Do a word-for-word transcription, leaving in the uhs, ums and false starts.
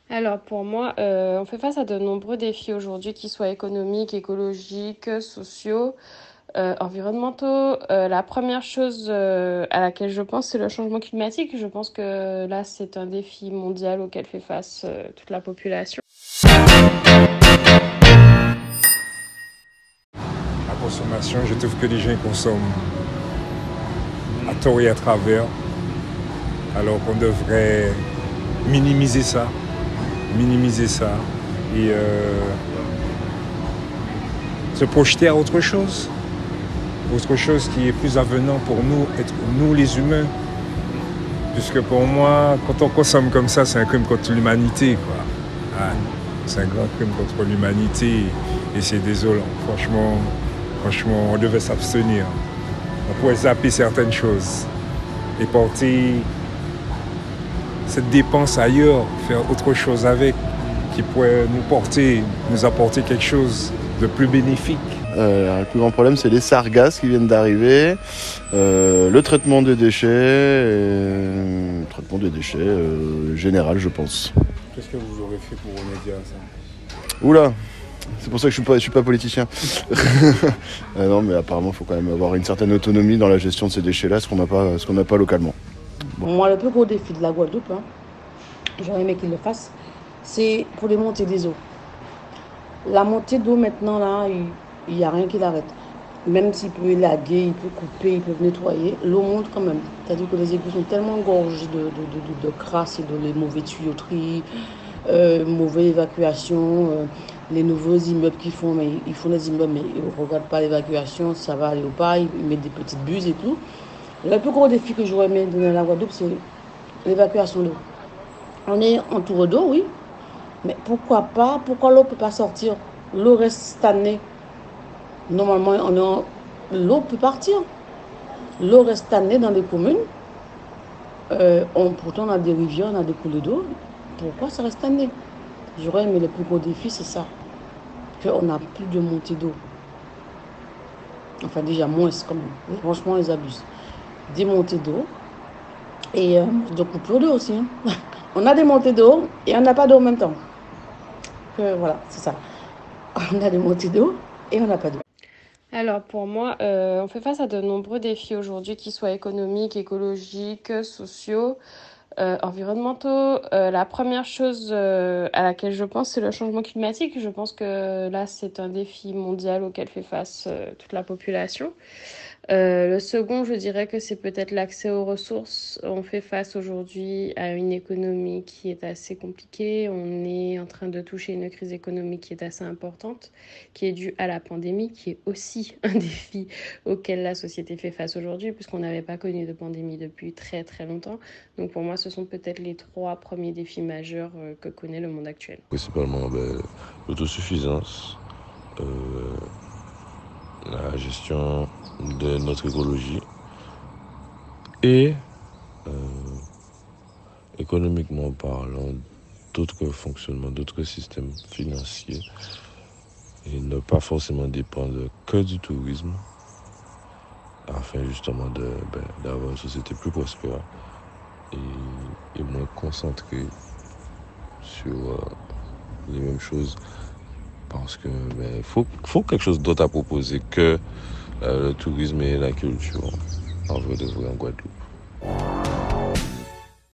Alors pour moi, euh, on fait face à de nombreux défis aujourd'hui, qu'ils soient économiques, écologiques, sociaux, euh, environnementaux. Euh, la première chose euh, à laquelle je pense, c'est le changement climatique. Je pense que là, c'est un défi mondial auquel fait face euh, toute la population. La consommation, je trouve que les gens consomment à tort et à travers, alors qu'on devrait minimiser ça, minimiser ça et euh, se projeter à autre chose, autre chose qui est plus avenant pour nous, être nous les humains. Puisque pour moi, quand on consomme comme ça, c'est un crime contre l'humanité, quoi. Ah, c'est un grand crime contre l'humanité et c'est désolant. Franchement, franchement, on devait s'abstenir. On pourrait zapper certaines choses et porter cette dépense ailleurs, faire autre chose avec, qui pourrait nous porter, nous apporter quelque chose de plus bénéfique. Euh, le plus grand problème, c'est les sargasses qui viennent d'arriver, euh, le traitement des déchets, et... le traitement des déchets euh, général, je pense. Qu'est-ce que vous aurez fait pour remédier à ça? Oula, c'est pour ça que je suis pas, je suis pas politicien. euh, non, mais apparemment, il faut quand même avoir une certaine autonomie dans la gestion de ces déchets-là, ce qu'on n'a pas, ce qu'on n'a pas localement. Bon. Moi, le plus gros défi de la Guadeloupe, hein, j'aurais aimé qu'ils le fassent, c'est pour les montées des eaux. La montée d'eau maintenant, là, il n'y a rien qui l'arrête. Même s'il peut élaguer, il peut couper, ils peuvent nettoyer, l'eau monte quand même. C'est-à-dire que les égouts sont tellement gorgés de, de, de, de, de crasse et de les mauvais tuyauteries, euh, mauvaise évacuation, euh, les nouveaux immeubles qu'ils font, mais ils font des immeubles, mais ils ne regardent pas l'évacuation, ça va aller ou pas, ils mettent des petites buses et tout. Le plus gros défi que j'aurais aimé donner à la Guadeloupe, c'est l'évacuation d'eau. On est entouré d'eau, oui, mais pourquoi pas, pourquoi l'eau ne peut pas sortir? L'eau reste stagnée. Normalement, on est en... l'eau peut partir. L'eau reste stagnée dans les communes. Euh, on, pourtant, on a des rivières, on a des coulées d'eau. Pourquoi ça reste stagné? J'aurais aimé le plus gros défi, c'est ça. Qu'on n'a plus de montée d'eau. Enfin, déjà, moins quand même. Franchement, ils abusent. Des montées d'eau. Et euh, de coupure d'eau aussi. Hein. On a des montées d'eau et on n'a pas d'eau en même temps. Que, voilà, c'est ça. On a des montées d'eau et on n'a pas d'eau. Alors pour moi, euh, on fait face à de nombreux défis aujourd'hui, qu'ils soient économiques, écologiques, sociaux, euh, environnementaux. Euh, la première chose euh, à laquelle je pense, c'est le changement climatique. Je pense que là, c'est un défi mondial auquel fait face euh, toute la population. Euh, le second, je dirais que c'est peut-être l'accès aux ressources. On fait face aujourd'hui à une économie qui est assez compliquée. On est en train de toucher une crise économique qui est assez importante, qui est due à la pandémie, qui est aussi un défi auquel la société fait face aujourd'hui, puisqu'on n'avait pas connu de pandémie depuis très très longtemps. Donc pour moi, ce sont peut-être les trois premiers défis majeurs que connaît le monde actuel. Principalement ben, l'autosuffisance, euh, la gestion de notre écologie et euh, économiquement parlant, d'autres fonctionnements, d'autres systèmes financiers et ne pas forcément dépendre que du tourisme afin justement de, ben, d'avoir une société plus prospère et, et moins concentrée sur euh, les mêmes choses parce que ben, faut, faut quelque chose d'autre à proposer que euh, le tourisme et la culture en vrai de vrai en Guadeloupe.